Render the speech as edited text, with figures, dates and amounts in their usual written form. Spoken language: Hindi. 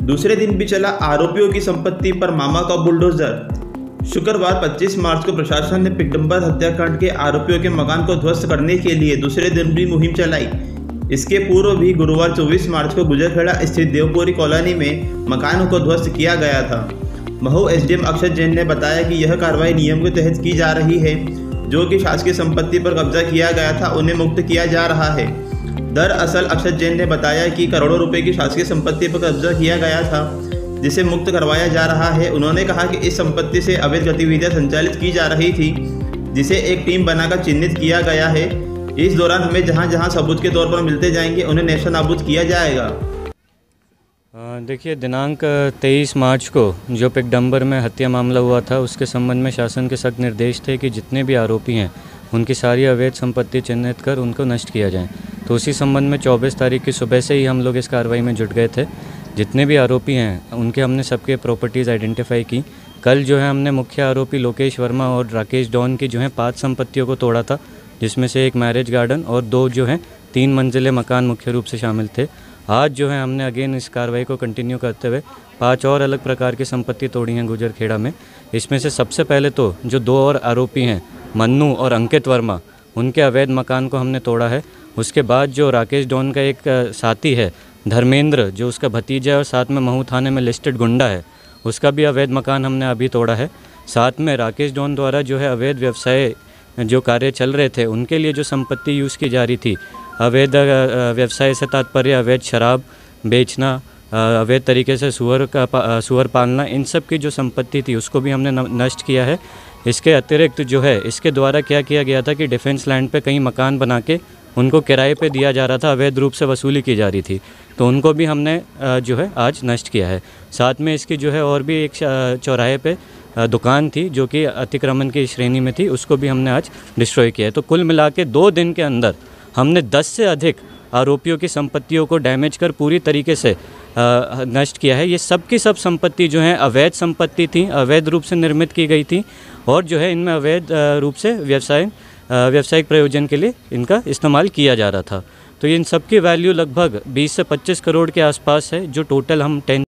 दूसरे दिन भी चला आरोपियों की संपत्ति पर मामा का बुलडोजर। शुक्रवार 25 मार्च को प्रशासन ने पिकडंबर हत्याकांड के आरोपियों के मकान को ध्वस्त करने के लिए दूसरे दिन भी मुहिम चलाई। इसके पूर्व भी गुरुवार 24 मार्च को गुजरखेड़ा स्थित देवपुरी कॉलोनी में मकानों को ध्वस्त किया गया था। महू एसडीएम अक्षत जैन ने बताया कि यह कार्रवाई नियम के तहत की जा रही है। जो कि शासकीय संपत्ति पर कब्जा किया गया था उन्हें मुक्त किया जा रहा है। दरअसल अक्षत जैन ने बताया कि करोड़ों रुपए की शासकीय संपत्ति पर कब्जा किया गया था, जिसे मुक्त करवाया जा रहा है। उन्होंने कहा कि इस संपत्ति से अवैध गतिविधियां संचालित की जा रही थी, जिसे एक टीम बनाकर चिन्हित किया गया है। इस दौरान हमें जहां जहां सबूत के तौर पर मिलते जाएंगे उन्हें नेस्तनाबूद किया जाएगा। देखिए, दिनांक 23 मार्च को जो पिकडंबर में हत्या मामला हुआ था, उसके संबंध में शासन के सख्त निर्देश थे कि जितने भी आरोपी हैं उनकी सारी अवैध संपत्ति चिन्हित कर उनको नष्ट किया जाए। तो उसी संबंध में 24 तारीख की सुबह से ही हम लोग इस कार्रवाई में जुट गए थे। जितने भी आरोपी हैं उनके हमने सबके प्रॉपर्टीज़ आइडेंटिफाई की। कल जो है हमने मुख्य आरोपी लोकेश वर्मा और राकेश डॉन की जो है 5 संपत्तियों को तोड़ा था, जिसमें से एक मैरिज गार्डन और 2 जो हैं 3 मंजिले मकान मुख्य रूप से शामिल थे। आज जो है हमने अगेन इस कार्रवाई को कंटिन्यू करते हुए 5 और अलग प्रकार की संपत्ति तोड़ी हैं गुजरखेड़ा में। इसमें से सबसे पहले तो जो 2 और आरोपी हैं मन्नू और अंकित वर्मा, उनके अवैध मकान को हमने तोड़ा है। उसके बाद जो राकेश डॉन का एक साथी है धर्मेंद्र, जो उसका भतीजा है और साथ में महू थाने में लिस्टेड गुंडा है, उसका भी अवैध मकान हमने अभी तोड़ा है। साथ में राकेश डॉन द्वारा जो है अवैध व्यवसाय जो कार्य चल रहे थे उनके लिए जो संपत्ति यूज़ की जा रही थी, अवैध व्यवसाय से तात्पर्य अवैध शराब बेचना, अवैध तरीके से सुअर पालना, इन सब की जो संपत्ति थी उसको भी हमने नष्ट किया है। इसके अतिरिक्त जो है इसके द्वारा क्या किया गया था कि डिफेंस लैंड पे कई मकान बना के उनको किराए पे दिया जा रहा था, अवैध रूप से वसूली की जा रही थी, तो उनको भी हमने जो है आज नष्ट किया है। साथ में इसकी जो है और भी एक चौराहे पे दुकान थी जो कि अतिक्रमण की श्रेणी में थी, उसको भी हमने आज डिस्ट्रॉय किया है। तो कुल मिला के 2 दिन के अंदर हमने 10 से अधिक आरोपियों की संपत्तियों को डैमेज कर पूरी तरीके से नष्ट किया है। ये सब की सब संपत्ति जो है अवैध संपत्ति थी, अवैध रूप से निर्मित की गई थी और जो है इनमें अवैध रूप से व्यावसायिक प्रयोजन के लिए इनका इस्तेमाल किया जा रहा था। तो इन सब की वैल्यू लगभग 20 से 25 करोड़ के आसपास है, जो टोटल हम 10